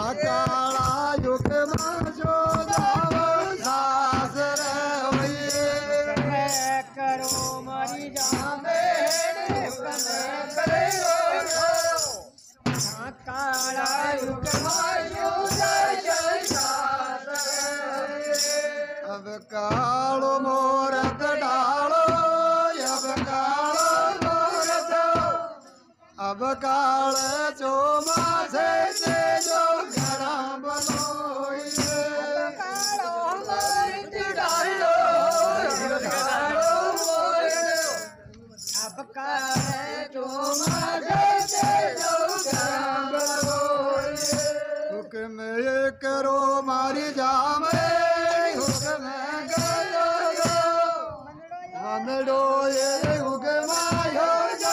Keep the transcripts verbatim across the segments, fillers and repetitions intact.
काला युग माजो जावो सासर होइए करो मारी जामे काला युग माजो अब कालो मोरत डालो अब कालो मोरत अब काल जो मासे से जो घरा बनोइए कालो मोरत डालो कालो मोरत अब काल जो मासे से जो घरा बनोइए हुक्म करो मारी जामे हुक्म करो मनडो ये हुक्म आयो जा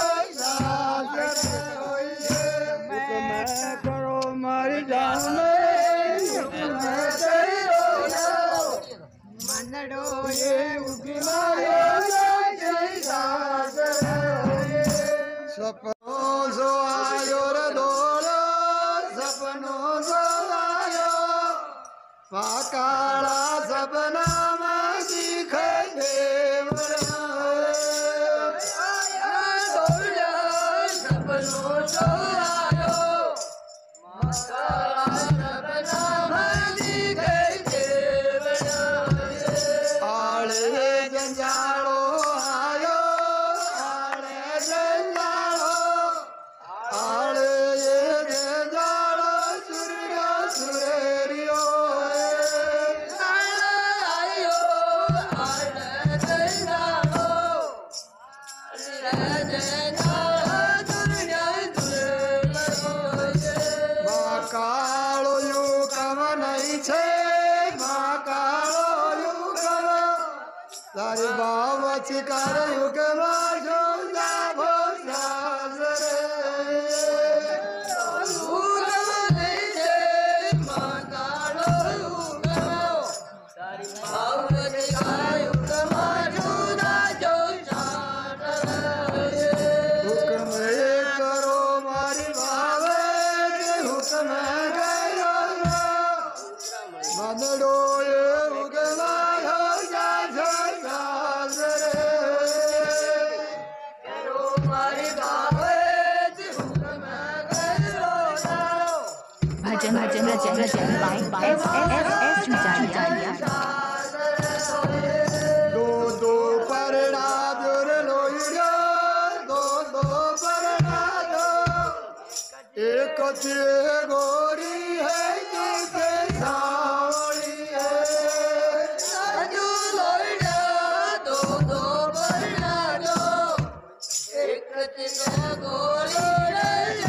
करो मारी जान मनडो ये सपनो जो आयो रे दोलो सपनो जो आयो पाकाला सपना में दिखे देवरा तारी बाबा चिकार युग माजो जाभो सासरे युग नहीं छे माकालो युग तारी बाबा चिकार युग माजो जाजो सासरे हुक्म करो मारी बाबे हुक्म करो मनडो ये हुक्म भजन भजन भजन भजन बाय बाय एस एस एस चुचालिया दो दो परना जोर लोइयो दो दो परना दो एक चे गोरी है जिसे सावली है साजू लोइयो दो दो परना दो एक चे गोरी है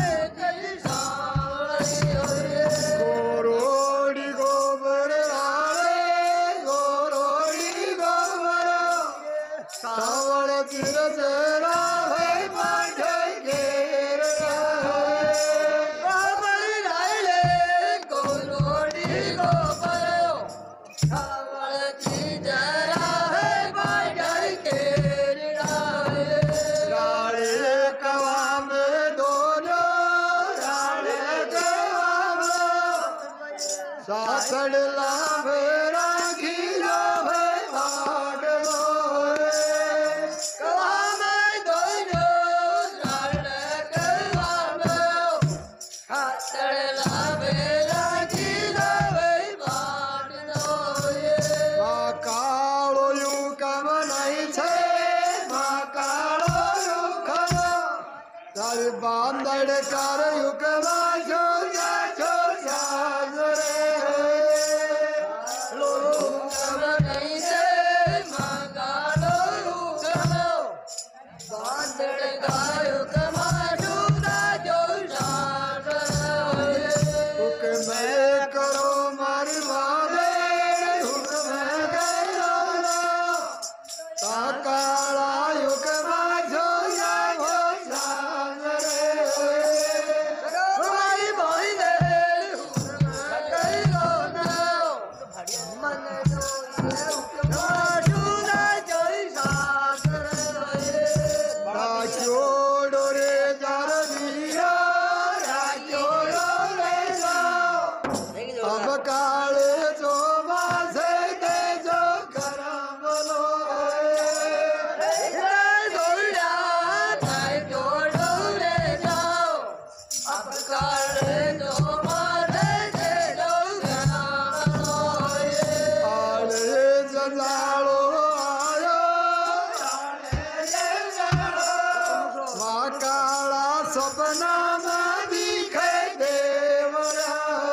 सासड़ लाभे राखी लाभे भाग लोए कवा में दोनो सासड़ कवामे सासड़ लाभे राखी लाभे भाग लोए मां कालो यू कम नहीं छे मां कालो यू कम तारी बांधड़ कर युकमा जो जा जो सासरे સપનામાં દીખે દેવરા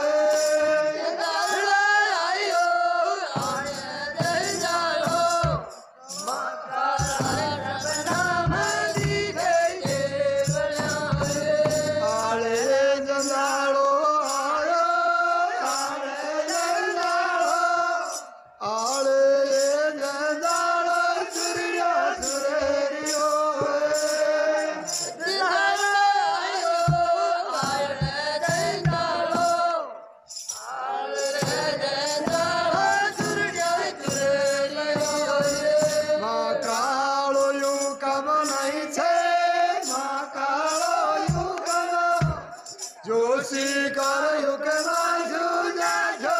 જોશી કર યુગમાં જુદા જો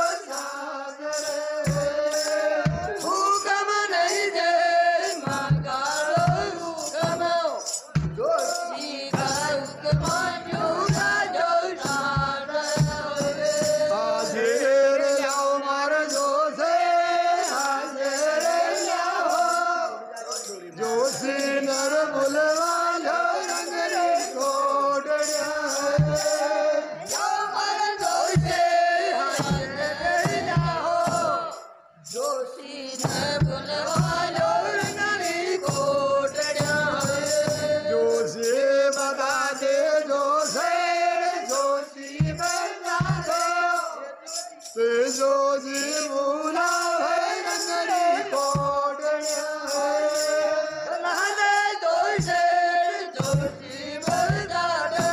હુકમ નહીં દે મંગાળો હુકમ જોશી કર યુગમાં જુદા જો હાજર લાવ માર જોશે હાજર લાવ જોશી નર બોલવા લો રંગરે કોડડ્યા જોજી મુલા હે રંગરી કોડણ્યા લાને દોશે જોજી બરદાડો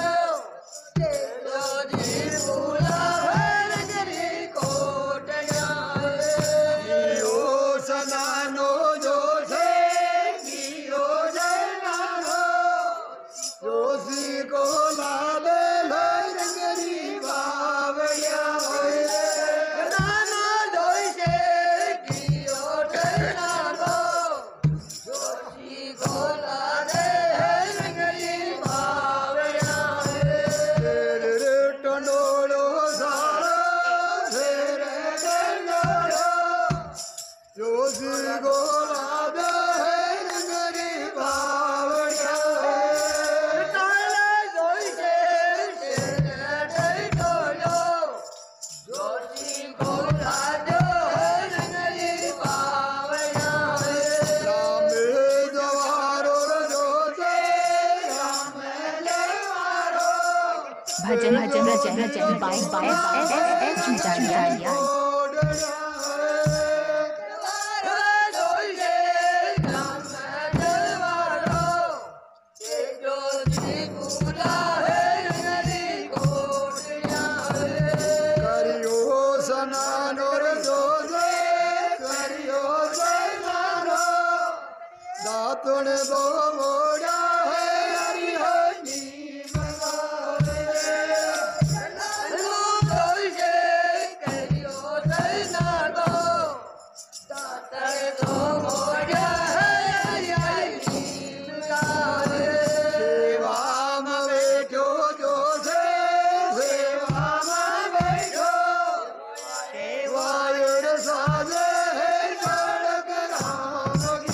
જોજી મુલા હે રંગરી કોડણ્યા ઈઓ સનાનો જોશે ઈઓ જનાનો જોજી કોલા દે રંગરી બાવડિયા જોશી ગોલા દે રંગરી બાવડિયા તાલા જોઈશે જોશી ગોલા દે રંગરી બાવડિયા રામે જવારો જોશે રામે લેવારો ભજન ભજન ભજન ભજન બાય બાય એસ એસ એસ જુજારિયા દાતણ દો મોડા હે હરી હની મગાવે લો દોશે કર્યો દના દો દાતણ દો મોડા હે હરી હની મગાવે સેવામાં બેઠો જોશે સેવામાં બેઠો સેવાયર સાજે હે કડક રામ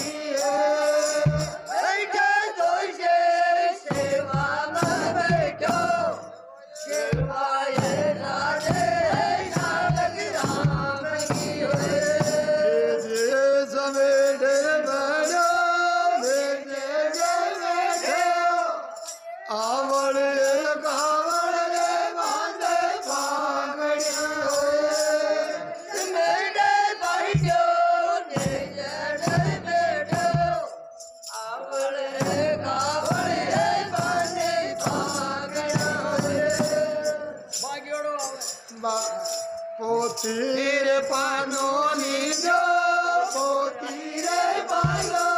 પોતીર પાનો નીજો પોતીર પાનો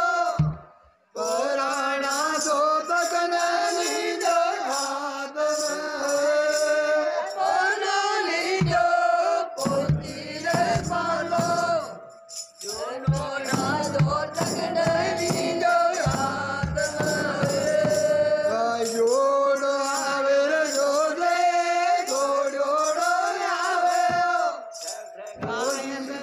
પરાણા તો તકન નીજો હાથ પાનો નીજો પોતીર પાનો જોનો ના દો તકન નીજો હાથ જોડો આવે જોડે જોડો આવે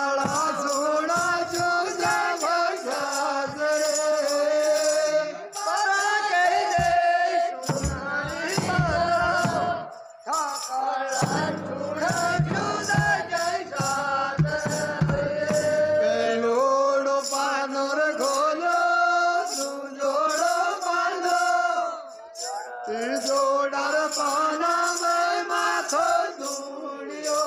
काला सोना चूजा बरसात रे परा के दे सुनारी माला काला सोना चूजा जैसात रे लोड़ो पानोर खोलो जोड़ो पानो जोड़ार पाना में माथो धूलियो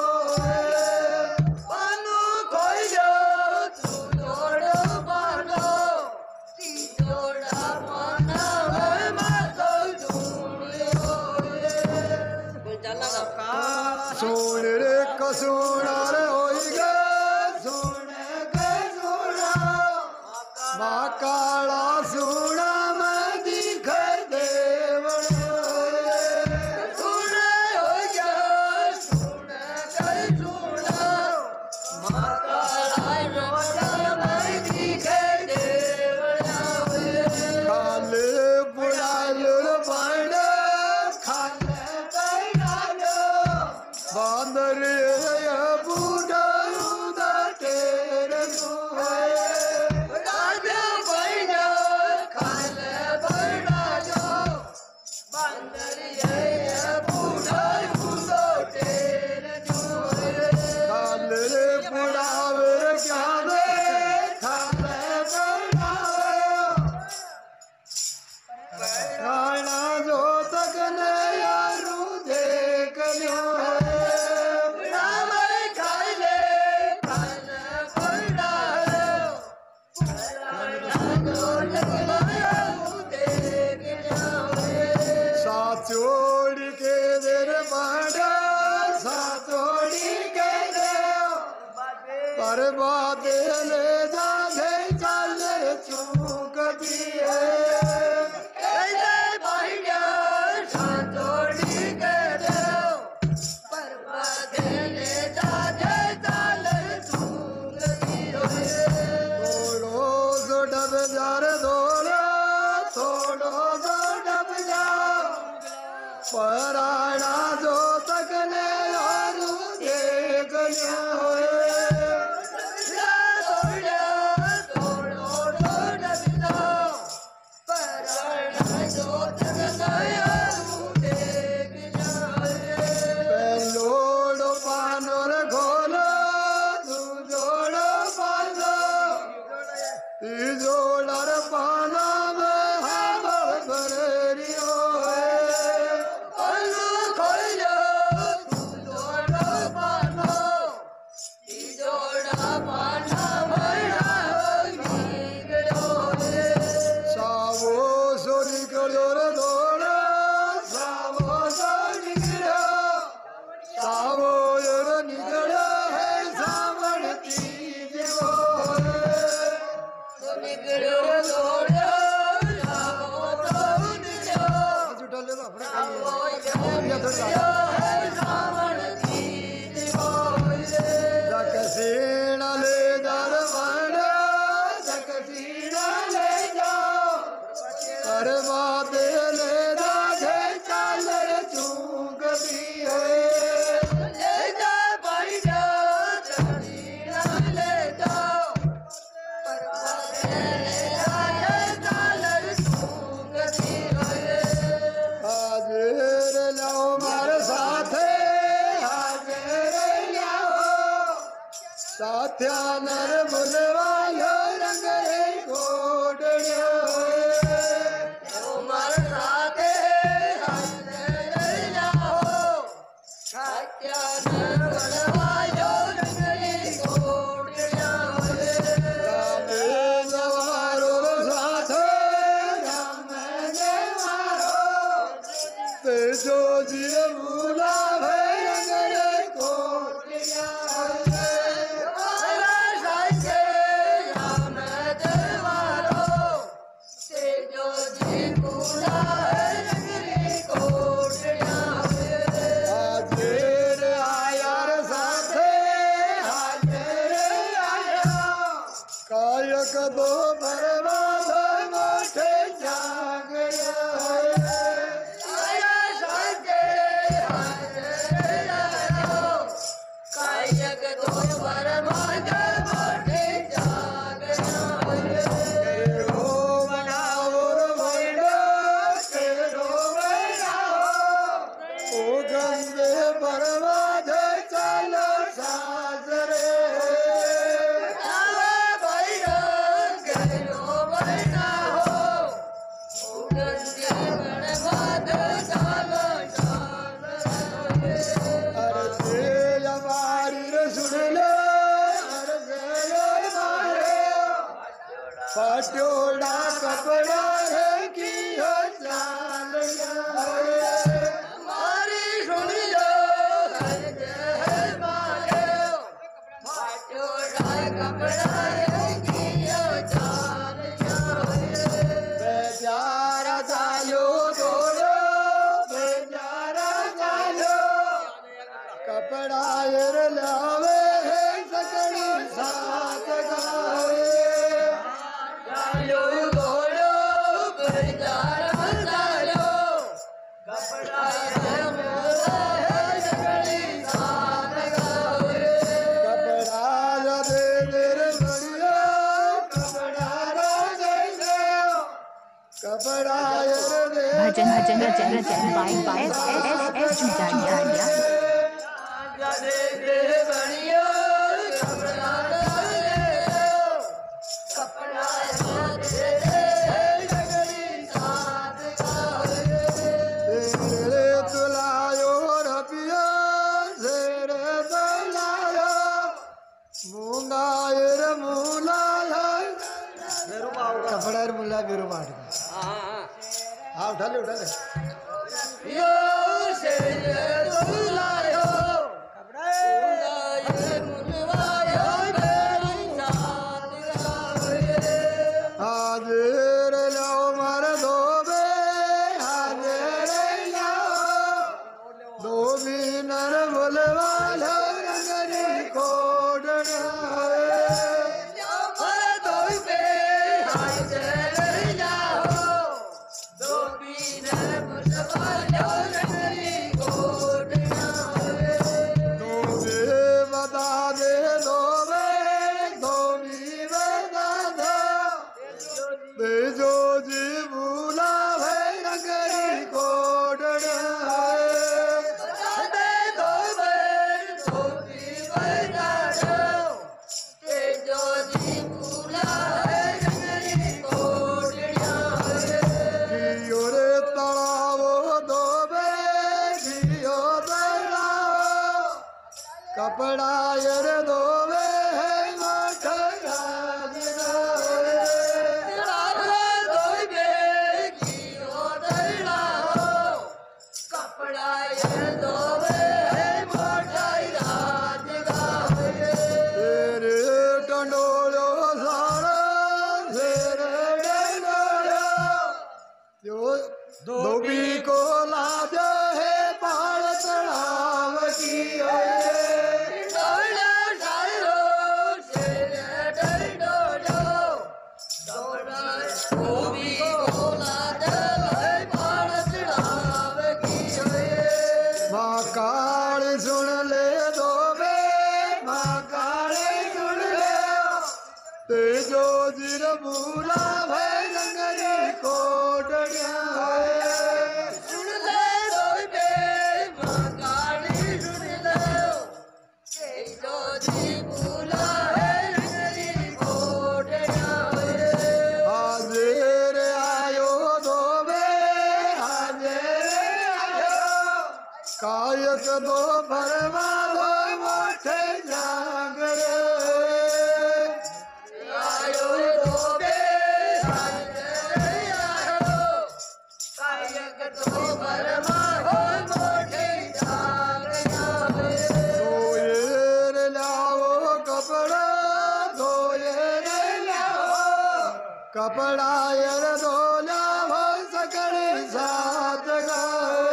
पानो खोलो तू जोड़ो पानो जोड़ा पाना में माथो धूलियो सोन रे कसोड़ा रे होई गे सोन के सोना माँ काला सोना में दिखे देवण सोना हो जा सोना के सोना माँ काला सोना में दिखे देवण खाले बुलालो बांड खाले बैठालो बांदर ये बूढ़ा उदा तेरे सोए राजा बैठा खाले बैठालो बांदर ये बूढ़ा उदा तेरे सोए खाले बुढ़ावे क्या दे खाले बैठावे राणा जो तक ने यारू देख लियो राम खाले खाले बैठालो साचोड़ी के देर बाड़ा साचोड़ी के देव पर बादे ले जा दे चल चूक दिए भाइया साचोड़ी के देव पर बादे ले जा दे चल चूक दिए थोड़ो सो डब जार दौड़ा थोड़ो सो डब जा पराना जो तक ने यारू देख लिया लोड़ो पानोर खोलो तू जोड़ो पानो जोड़र पाना में हावड़ भरियो पल्लू खोलो तू जोड़ो पानो जोड़ा पाना में हावड़ सावो सोरी करो रे दौड़ा सावो सोरी करो सावो यर निकलो है सावन तीज को निकलो दौड़ो सावो तो निकलो जुटा ले लो अपने है सावन तीज को जक सीना ले दरबार जक सीना ले जाओ अरे बाते ले राधे चालर चूक दिए ले जा भाई जा सीना ले जाओ पर बाते ले राधे चालर चूक दिए हाजिर लाओ मारे साथे हाजिर लाओ साथ्या नर बुलवायो रंग रे कोडड़ियो उमर साथे हाजिर लाओ साथ्या नर बुलवायो रंग रे कोडड़ियो रामे जवारो साथे रामे जवारो तेजो जी बुला भय रंग रे कोडड़ियो कायक दो बर्बाद मोठे जाग कायक दो बर्बाद फाटोड़ा कपड़ा है की हो चाल मारी सुन लो है मारे फाटोड़ा कपड़ा है की हो चाल बेचारा चालो दौड़ो बेचारा चालो कपड़ा लावे है सकड़ी साथ गावे चालो दौड़ो बेचारा चालो कपड़ा है सकड़ी साथ गावे कपड़ा दे देर बढ़िया कपड़ा दे दे कपड़ा दे भजन भजन भजन भजन बाय बाय एस एस एस जुटाइया दे दे बढ़िया कपड़ा दे कपड़ा दे दे लगड़ी साथ गावे तेरे तुलायो रबिया तेरे तुलायो मूंगायर मूला मेरू पाव कपड़ा मूला मेरू पाट हाँ उठा ले उठा ले यो से तुलायो हाजिर लाओ मर दो बे हाजिर लाओ दो भी नर बुलवा लो रंगरी कोडना दो बे हाजिर लाओ दो भी नर बुलवा लो रंगरी कोडना दो बे बता दे दो बे दो भी बता दो जो जी भूला है नगरी कोडना दे दो बे दो भी बता दो जो जी भूला है नगरी कोडना जियो रे तड़ावो दो बे जियो तड़ावो कपड़ा यर दो बे है माथा धोबी को लाज है पाल तड़ाव की धोबी को लाज है पाल तड़ाव की माँ काल सुन ले दो बे माँ काल सुन ले तेजो जिर भूला भाई नगरी कोटड़िया कायक दो भरवा दो मोठे जागर आयो दो बे आयो कायक दो भरवा दो मोठे जागर धोएर लाओ कपड़ा धोएर लाओ कपड़ा यर दो लाओ सकड़े साथ गावे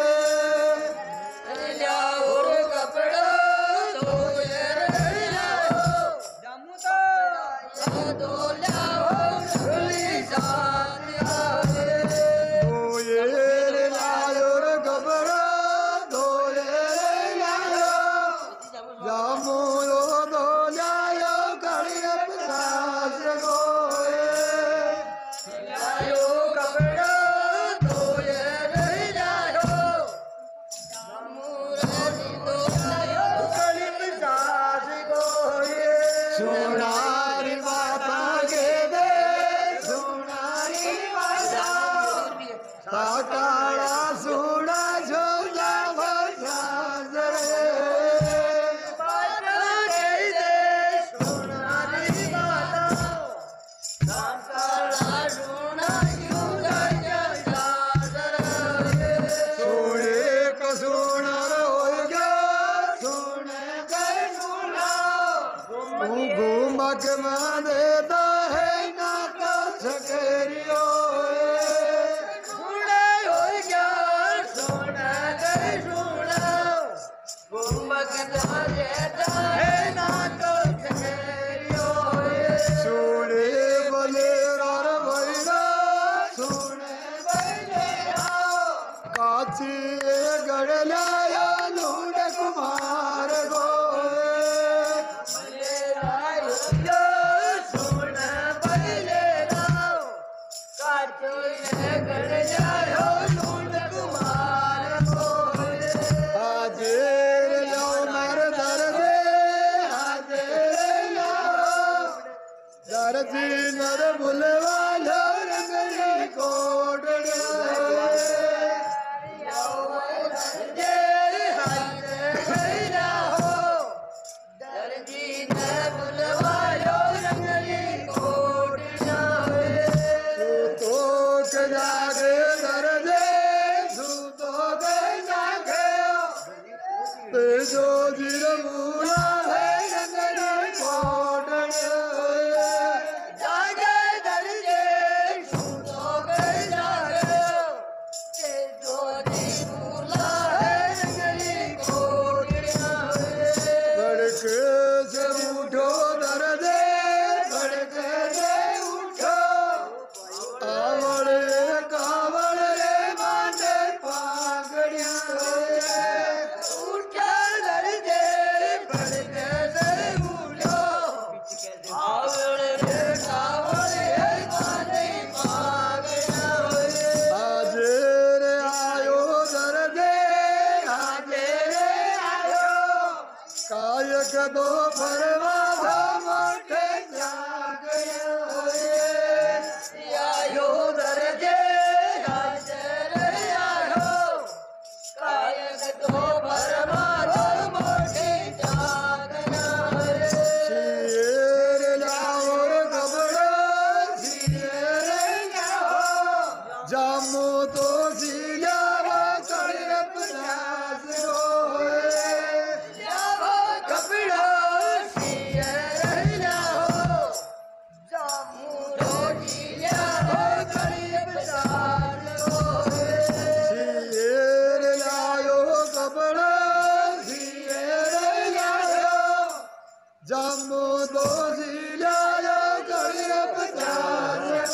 सोनारी माता के दे सोनारी माता साकारा सोना झोला भसा रे माता के दे सोनारी माता साकारा कुंभक में देता है ना का सकेरियो सुने हो क्या सुना गए सुना कुंभक में देता है ना का सकेरियो सुने बले रार भैरा सुने बलेरा काची गड़लाया लूट कुमार गो नर बुलवालो रंगली कोट जो जिर मूला है रंगली कोट जागे दर्जे सुनो गए जागे जो जिर मूला है रंगली कोट धड़के से उठो दर्दे धड़के से उठो आवड़े कावड़ रे मांडे पागड़िया दो फरवा मोटे आयो दर्जे आयो कायक दो फरवा मोटे शेर लाओ कबड़ो शेर लाओ जामो तो सिलावा कड़प नाज जम्मू दो जिलायो कड़प नाज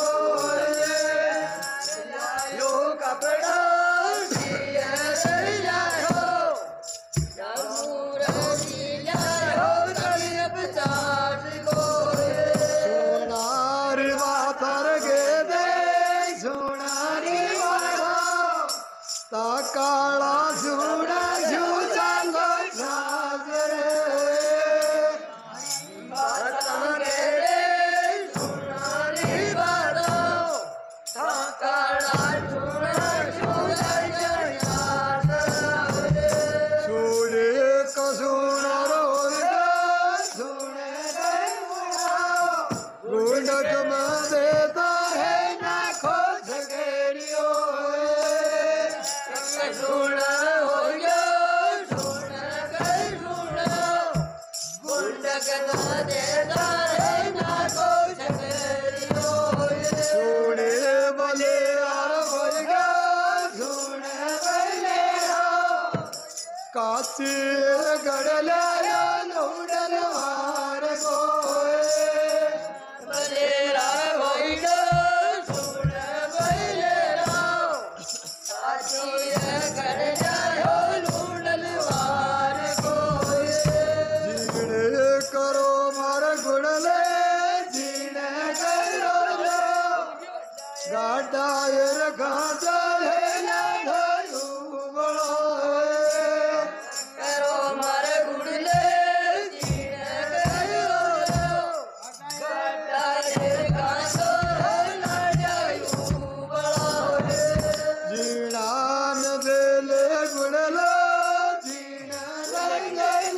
यो कपड़ा सोनारी मातर गे दे सोनारी ता काला सोना जो चांगो साजरे देता है ना खो सकेरियो सोना हो गया सोना गए सोना गुंडक ना देता है ना खो सकेरियो सोने बोले और बोल गया सोने बोले काची गड़लाया लूडल वार को करो मार गुड़ले जीने करो गाड़ा गाड़ा है ना बड़ो करो मार गुड़ले जीने करो गाड़ा गाड़ा है ना बड़ो जीना न दिले गुड़लो जीना नहीं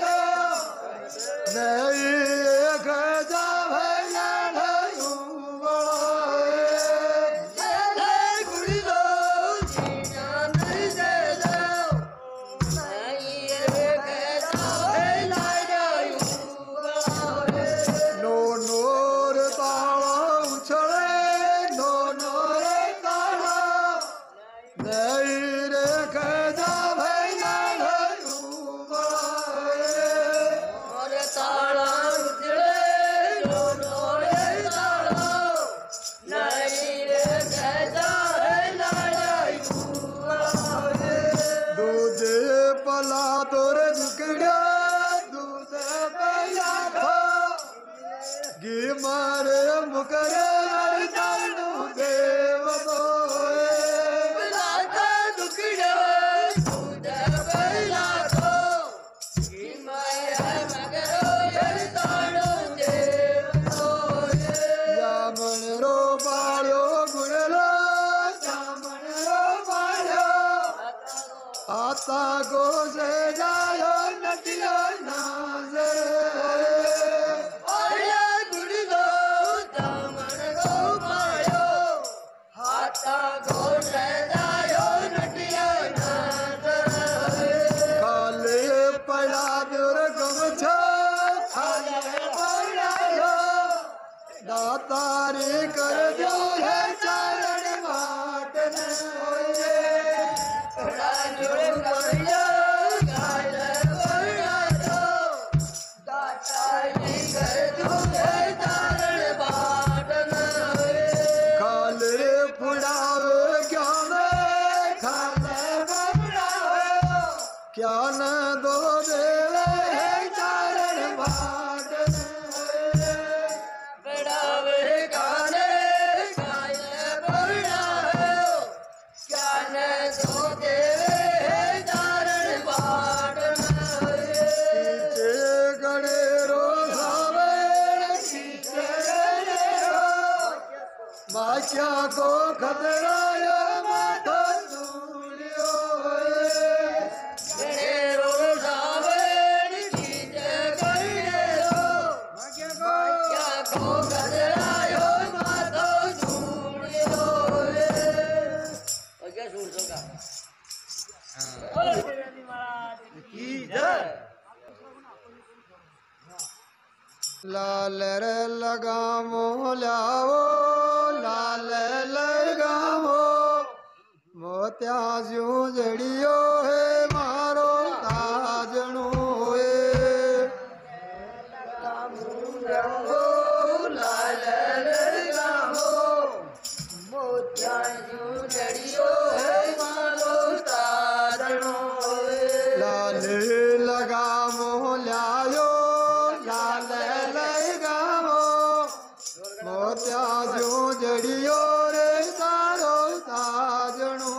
नहीं खजा भैया गुड़ी दो गी मारे मुकरे ताणू देव दोए लाता दुखड़ो दूध बैला तो गी मारे मुकरे ताणू देव दोए जामन रो बाळो गुणलो जामन रो बाळो आता को से जायो नटियो नाजर दातारे कर दो है चारण माटन थोड़ा जोड़ करियो गाल बड़ा दो दातारे कर दो है चारण माटन खाले फुड़ावे क्या में खाले फुड़ावे क्या न दो देवे है चारण माटन क्या को खतराया माथा दूलियो गणे रो सावन खींचे गणे रो क्या को खतराया माथा दूलियो और क्या सुन सोगा की जय लाल रे लगामो लाओ लाल लगामो मोत्या ज्यू जड़ियो है मारो ताजणो है लाल लगामो मोत्या ज्यू जड़ियो है मारो ताजणो लाल लगामो लायो लाल लगामो मोत्या ज्यू जड़ियो रे तारो ताजणो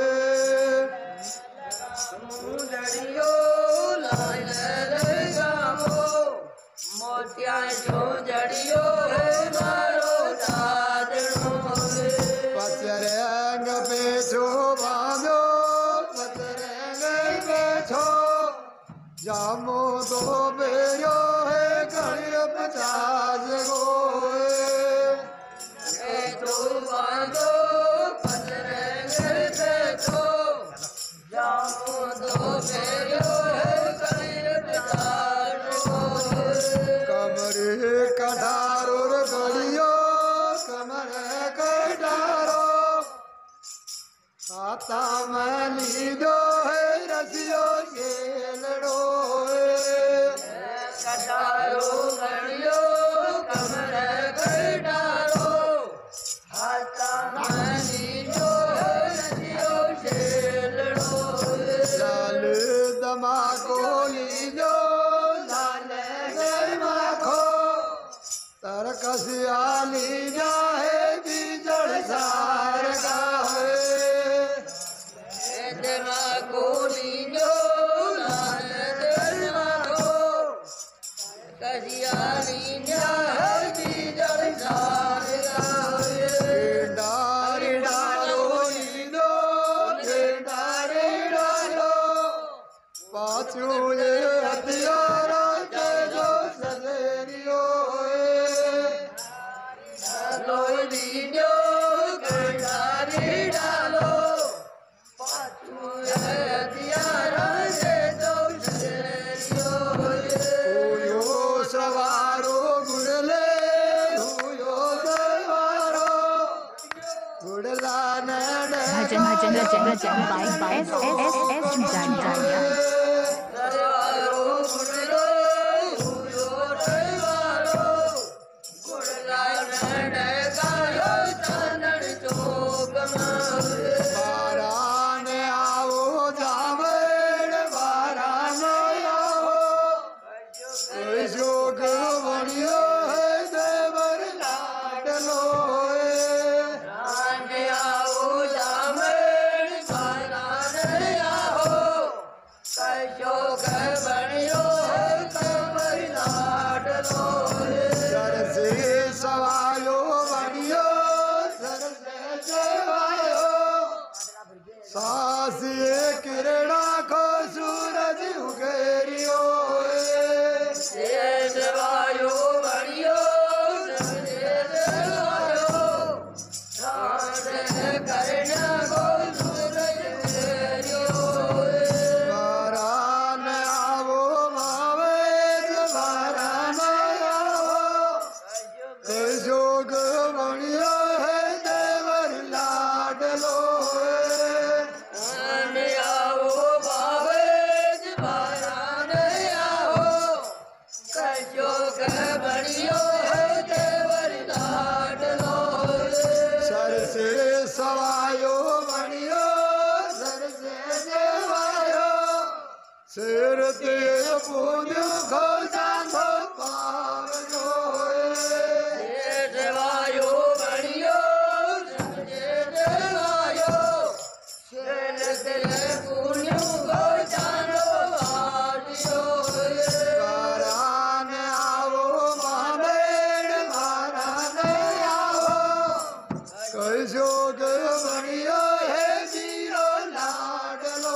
जड़ियो लाल लगामो मोत्या ज्यू जड़ियो है मारो ताजणो पचरंग पेछो बांधो पचरंग पेछो जामो दो बेरो है घड़ी पचास गो बांधो पचरंग पेछो जामो दो बेरो है घड़ी पचास गो कमरे कठारो गड़ियो कमर कठारो आता में लीधो है रसियो खेलड़ो कटारो गड़ियो कमर कटारो आता में लीधो है रसियो खेलड़ो लाल दमा को लीधो लाल दमा को तरकसिया लीजा है बीजड़ सार का है भजन भजन भजन भजन बाय बाय एस एस एस जुजानिया जोग बनियो है शेर ते पूज खो चांदो पावनो देवायो बणियो देवायो शेर ते पूज खो चांदो पावनो कारान आओ मामेड़ मारान आओ कैसो के बणियो है जीरो लाडलो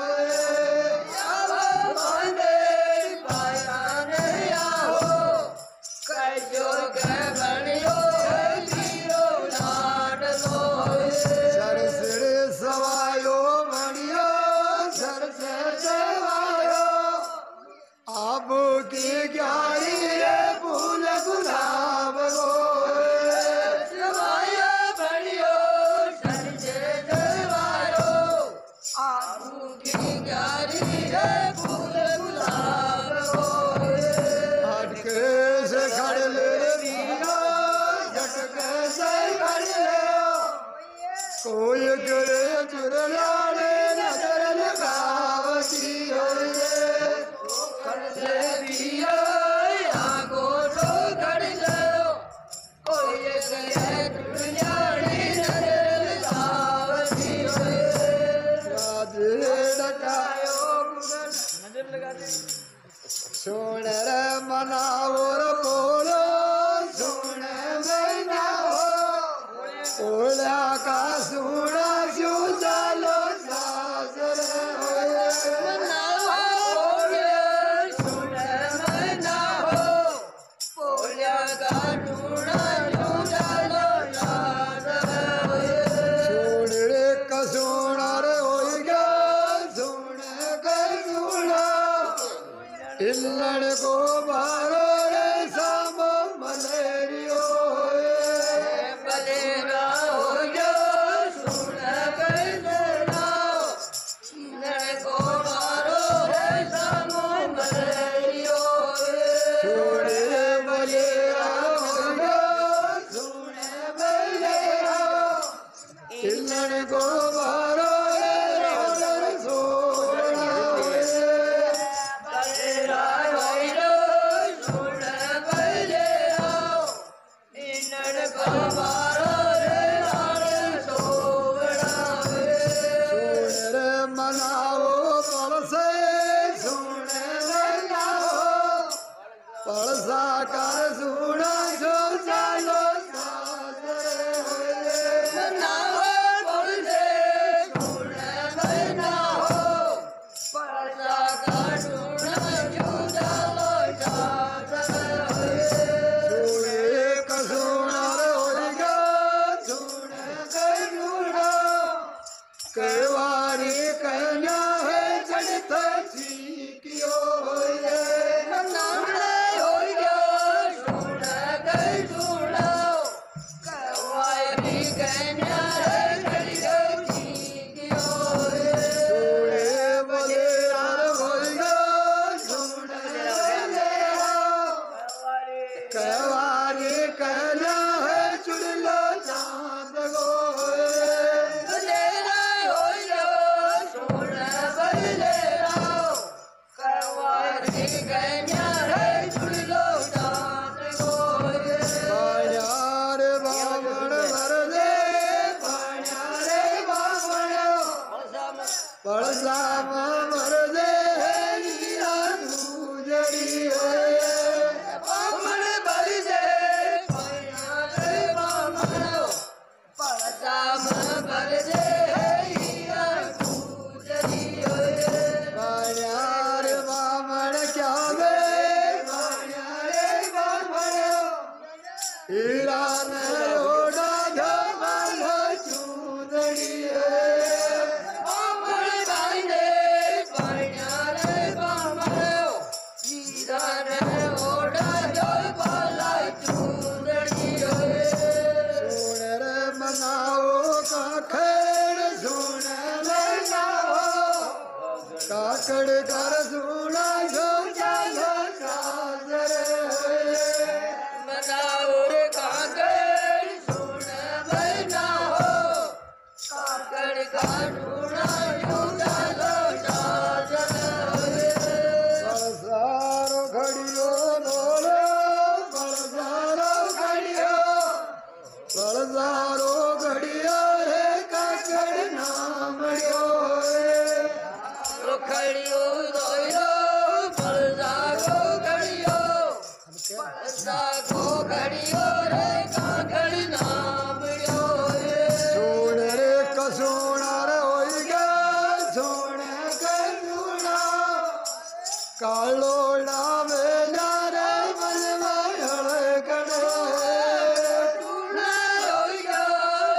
कोई करे चुरलाने नजर लगावती होए करले दिया आगो तो कर लो कोई करे चुरलाने नजर लगावती होए राजे डकायो नजर लगा दे सोने रे मनाओ रे बोलो सोने में ना ओला का सुना जो चालो साजर मनाओ ओले सुने मना हो ओला का सुना जो चालो साजर सुने का सुना रे होएगा सुने का सुना इल्लड़ को बारो रे साम मलेरियो बलेरा को बारो बलेरा होइलो सुने बलेरा इनड़ को बारो रे लाल सोवड़ा सुने मनाओ परसे सुने मनाओ परसा कर सुना जो चालो केवारी कहना है चढ़ता सीखियो नामले होइयो सुना गई सुनाओ केवारी कहना है चढ़ता सीखियो सुने बलेरा होइयो सुना केवारी कहना है चुड़लो चांद गो पड़साम मर दे हीरा दूजड़ी होए बामण भर दे पयारे बामणो पड़साम भर दे हीरा दूजड़ी होए पयारे बामण क्या वे पयारे बामणो हीरा ने ओढ़ा धमाल चूदड़ी काकड़ कर सुना जो चालो साजर मनाओ रे काकड़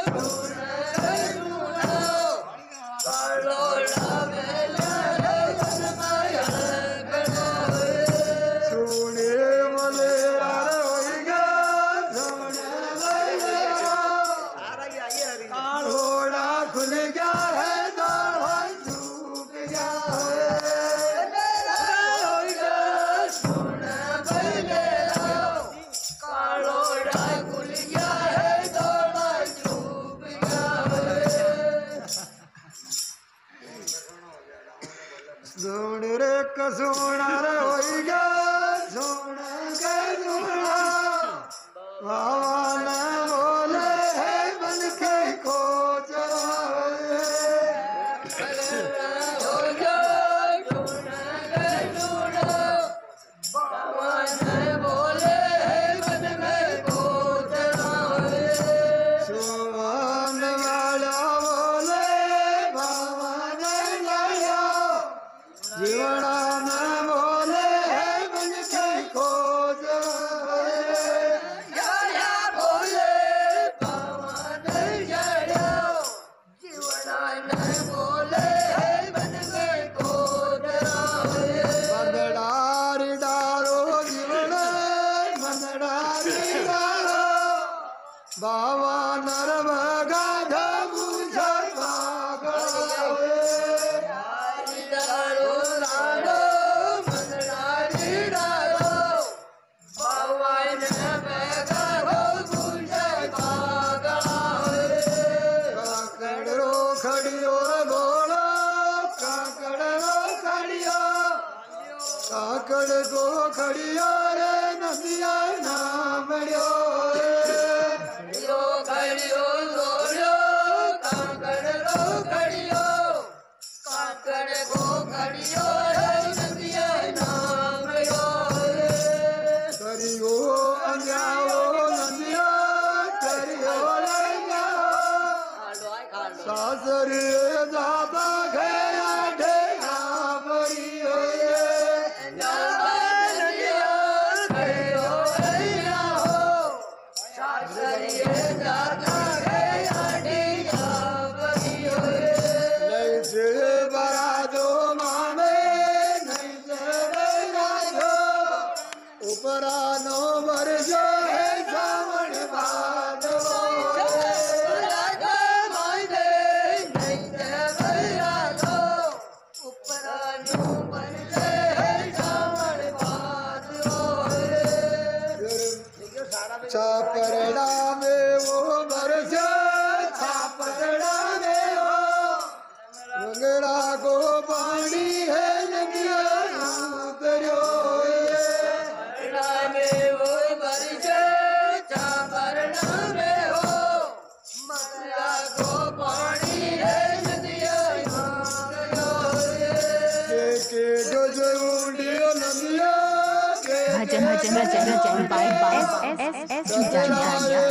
भजन भजन भजन भजन बाय बाय एस एस एस जुजानिया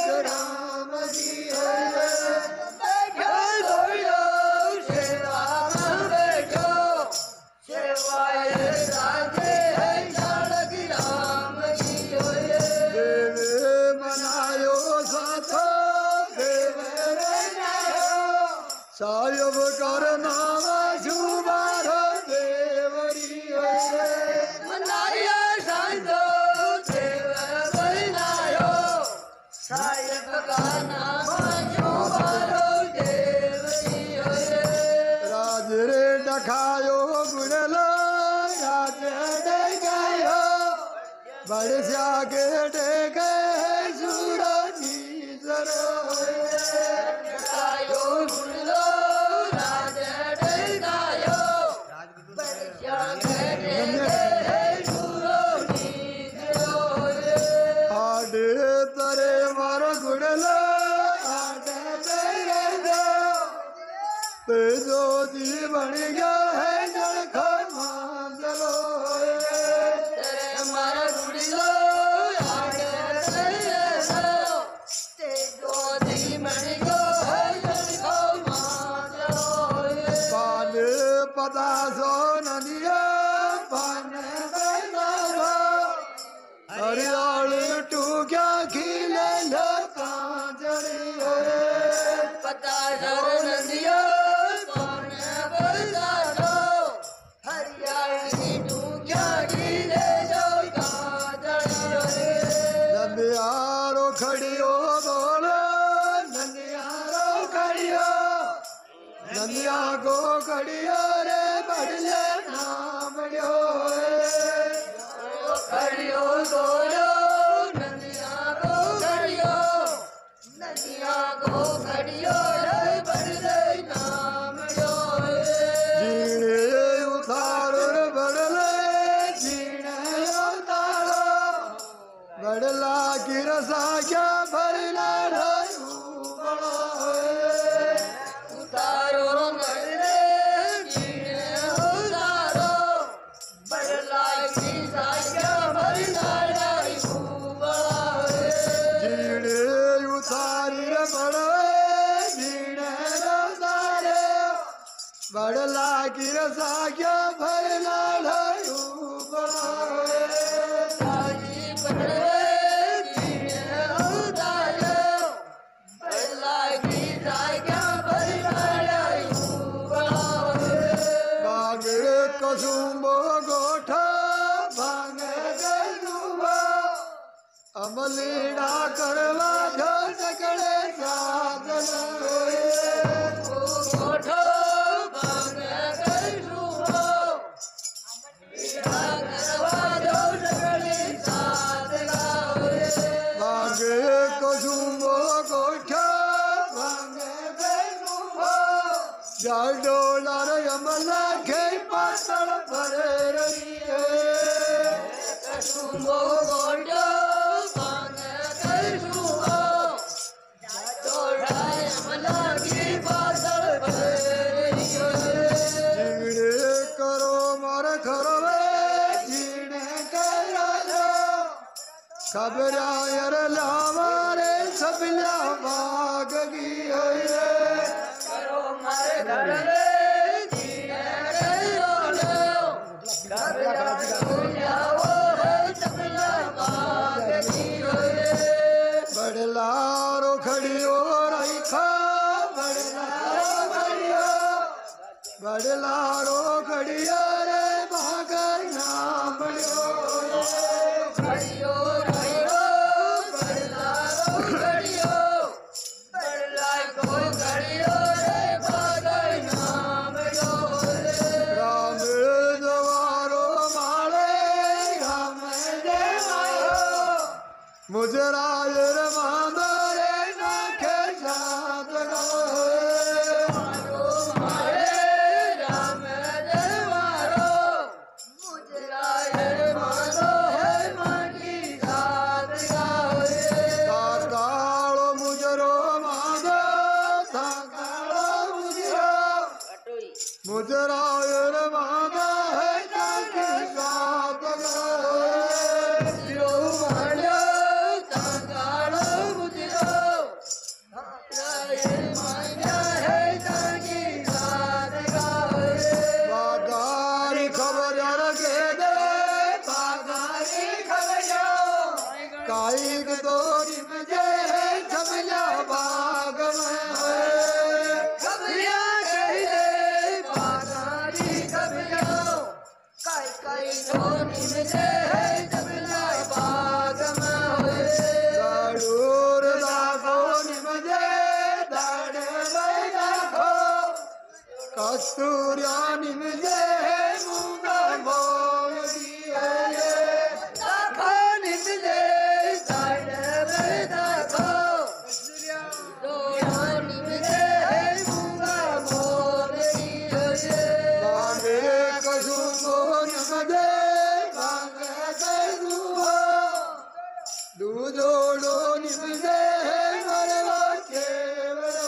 सेवा साहेब कर नाम जुबारो देवरी मनाया संतो देवर बनायो साहेब का नाम जुबारो देवरी राज रे डखायो गुड़लो राज डखायो बड़ जागे डेगे सूरजी जरो डखायो गुड़लो राज डखायो बड़ जागे डेगे सूरजी जरो आडे तरे मार गुड़लो आडे तेरे दो तेजो जी बन गया है जड़खा मांगलो तेरे मारा गुड़लो आगे तेरे दो तेजो जी बन गया है जड़खा मांगलो पान पता सो नदिया पान पैदा हरियाल टूक्या खिले लता जड़ी पता सो नदिया नंदियारो खड़ियो बोलो नंदियारो खड़ियो नंदिया को खड़ियो रे बढ़ले नाम लियो खड़ियो बोलो नंदियारो खड़ियो नंदिया को खड़ियो रे बढ़ले नाम लियो जीने उतारो रे बढ़ले जीने उतारो बड़ला की रसा क्या भरला उतारो बड़ले जीने उतारो बड़ला की रसा क्या भरला जीने उतारी रे बड़वे जीने उतारे बड़ला की रसा क्या भरला कसुम्बो गोठा भांगे कसुम्बो अमलीड़ा करवा जो सकड़े साथ गोठो भांगे कसुम्बो अमलीड़ा करवा जो सकड़े साथ भांगे कसुम्बो गोठा भांगे कसुम्बो जाल डोलार यमला के पातल भरे रहिए कसुम्बो गोठो भांगे कसुम्बो डोला यमला के पातल भरे रहिए जीने करो मार खरवे जीने करो खबरायर लावारे सबला भाग की होए करो मारे खरवे बड़लारो खड़ियो रखा बड़लारो खड़ियो बड़लारो खड़ियो रे भागर नाम बड़ियो खड़ियो रखो बड़लारो खड़ियो बड़लारो खड़ियो रे भागर नाम बड़ियो राम जवारो माले राम देवारो मुझे रायर मांदरे नाखे साथ मारो मारे राम देवारो मुझे रायर मांदो है मांगी साथ ताकालो मुजरो मांदो ताकालो मुजरो मुझे रायर मांदो है नाखे साथ काइक दोरी में जे छबला बाग में है कस्तूरिया निमजे मूंगा मोर दिए दाखा निमजे साड़े में दाखो कस्तूरिया निमजे मूंगा मोर दिए बांगे कसुमो निमजे बांगे कसुमो दूधोड़ो निमजे मरवा केवड़ो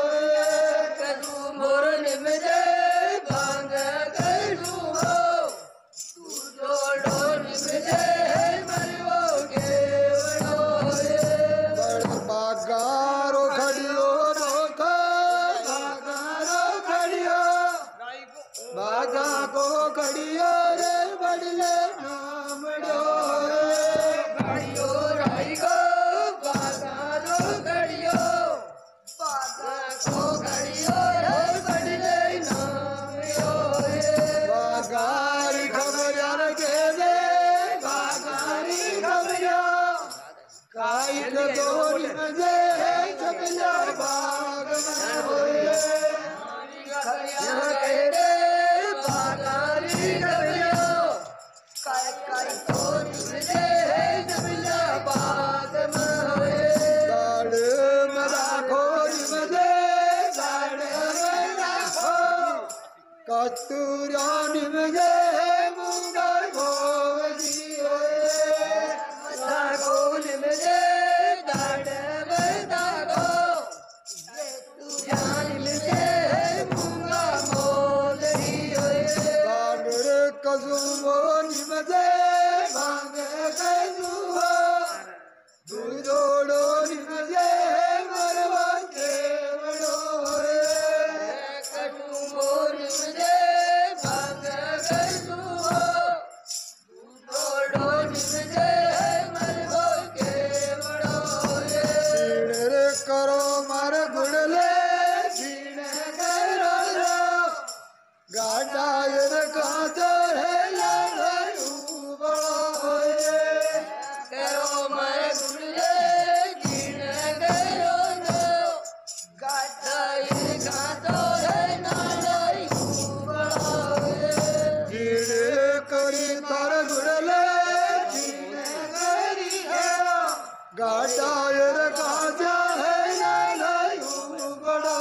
कसुमोर निमजे बांगे कसुमो दूधोड़ो निमजे मरवा केवड़ो बड़ बागारो खड़ियो रोका बागारो खड़ियो बागा को खड़ियो रे बड़ले नामड़ो खड़ियो राई को बागारो खड़ियो बागा को खड़ियो रे बड़ले नामड़ो बागारी खबरियार के दे बागारी खबरिया काई के दोरी मजे कबिला बाग में होए खबरियार के दे बागारी खबरिया काई काई दोरी मजे कबिला बाग में होए गाड़ में राखो मजे गाड़ में राखो कस्तूरिया निमजे मूंगा गोवजी होए दागो निमजे गाड़ में दागो कस्तूरिया निमजे मूंगा मोलरी होए गाड़ कसुमो निमजे भांगे कसुमो दूधोड़ो निमजे मरवा केवड़ो कसुमो निमजे भांगे कसुमो दूधोड़ो निमजे मरवा केवड़ो सीने करो मार गुड़ले सीने करो गाड़ा यर कांचो है लालू बड़ो करो मार गुड़ले सीने करो गाड़ा यर कांचो है लालू बड़ो सीने करी तार गुड़ले सीने करी गाड़ा यर कांचो है लालू बड़ो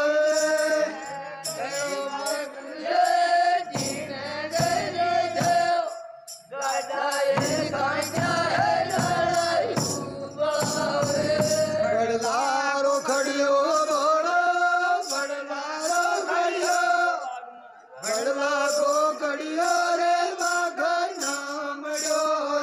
बड़लारो खड़ियो बोलो बड़लारो खड़ियो बड़ला को खड़ियो रे बाघा नामड़ो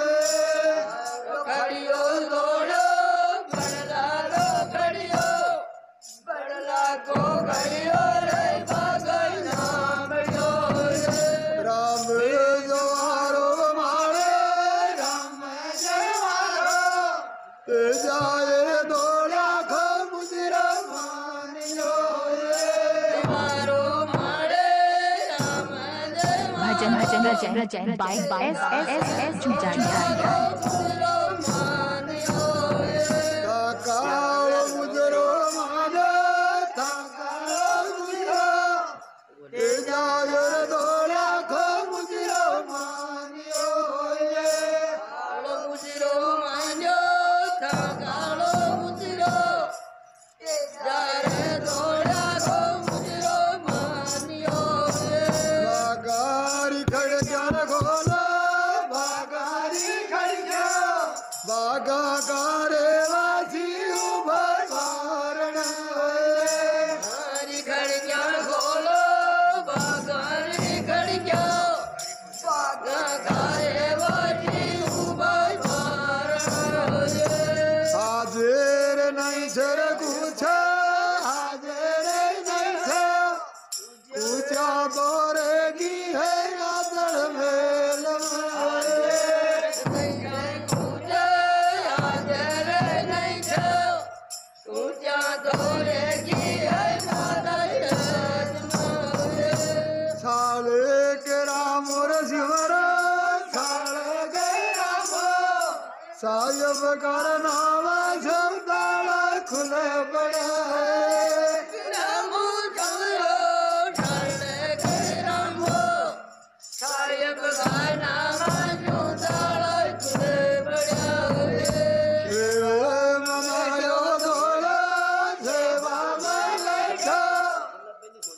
खड़ियो बोलो बड़लारो खड़ियो बड़ला को खड़ियो रे बाघा नामड़ो राम जवारो मारे राम जवारो जाए दौड़ा खो मुजरा मानियो मारो मारे राम भजन भजन भजन भजन by by S S S S Jujania. काकाओ मुजरो मानो काकाओ मुजरो ए जाए दौड़ा खो मुजरो मानियो कालो मुजरो मानियो काकालो मुजरो ए जाए दौड़ा खो मुजरो मानियो बागारी खड़ जान खोलो बागारी खड़ जा बागा गारे वासी उभर मारण हरी खड़ जान खोलो बागारी खड़ जा बागा गारे वासी उभर मारण हाजिर नहीं सर कुछ हाजिर नहीं सर पूछा बोरेगी है आदर मेल साले के राम और शिवरा साले के राम सायब कर नावा शब्दाला खुले बड़ा है राम चलो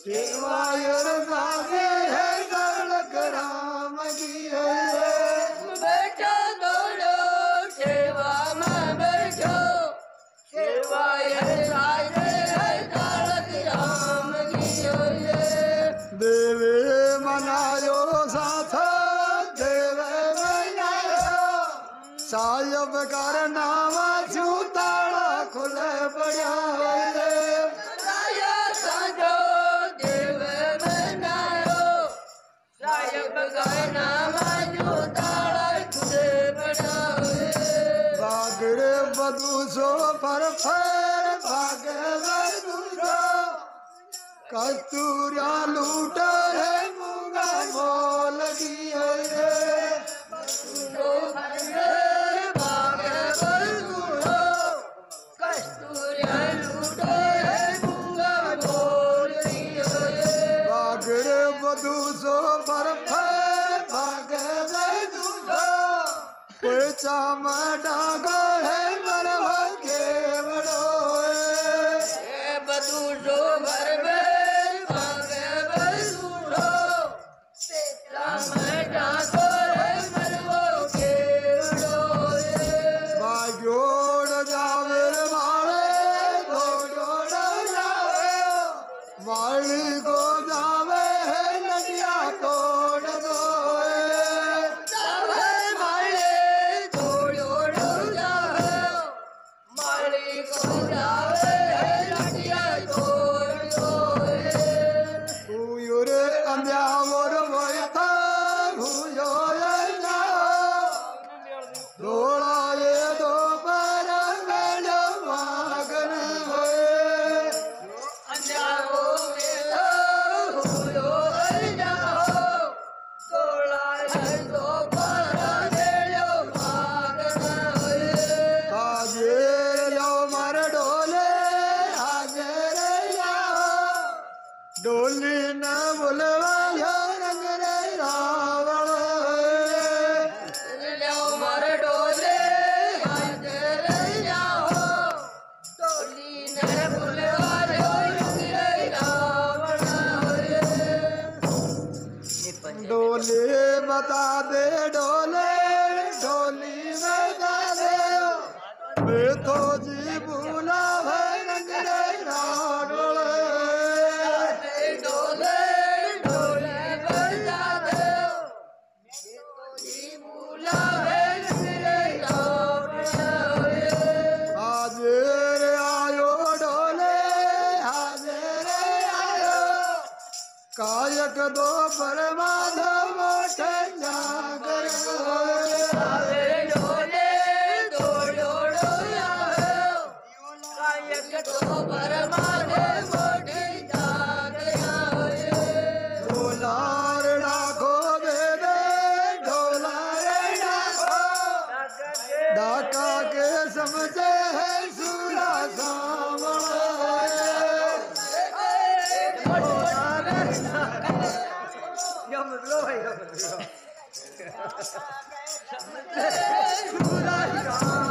सेवाय सागे है गौलक राम की है बैठो दौड़ो सेवा में बैठो सेवाय सागे है गौलक राम की है देवे मनायो साथ देवे मनायो साहेब कर नावा छूताड़ा खुले पड़ा है राया साजो देव मनायो साहेब का नाम जो ताड़ा खुले पड़ा है भागरे बधु सो पर फेर भागे बधु सो कस्तूरिया लूट है मूंगा मोल की है तो भरे भागे बलूरो कस्तूरिया लूटो है मूंगा बोल दियो है भागरे बधु सो पर फेर भागे बधु सो पैसा में डागो है मरवा के बड़ो है ए बदू जो भर में भागे बलूरो राम डाको है मरवो के उड़ो भाग्योड़ जावे मारे घोड़ोड़ जावे माली को जावे है नदिया तोड़ दो जावे माले छोड़ो जावे माली को जावे है लटिया छोड़ दो हुयोर अंध्या मोर मोयता हुयो ना रोड़ा ये दो पर मेलो मागन होए अंजाओ मेरा हुयो अंजाओ तोला है तो पारा देलो भागना है हाजिर यो मर डोले हाजिर जाओ डोली न बुलवायो रंग रे रावण लो मर डोले हाजिर जाओ तोली न बुलवा लो रे रावण है डोले बता दे डोले डोली बता दे मैं तो जी बुला है रंग रे रावण डोले डोले बजा दो जी बुलावे रे रावण है हाजिर आयो डोले हाजिर आयो कायक दो परमाधव मोठे जागर आवे डोले दौड़ो आवे कायक तो परमाने मोटे जाग आवे ढोलार डाको दे दे ढोलार डाको डाका के समझे है सूरा सावण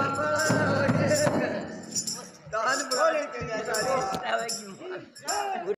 दान बोले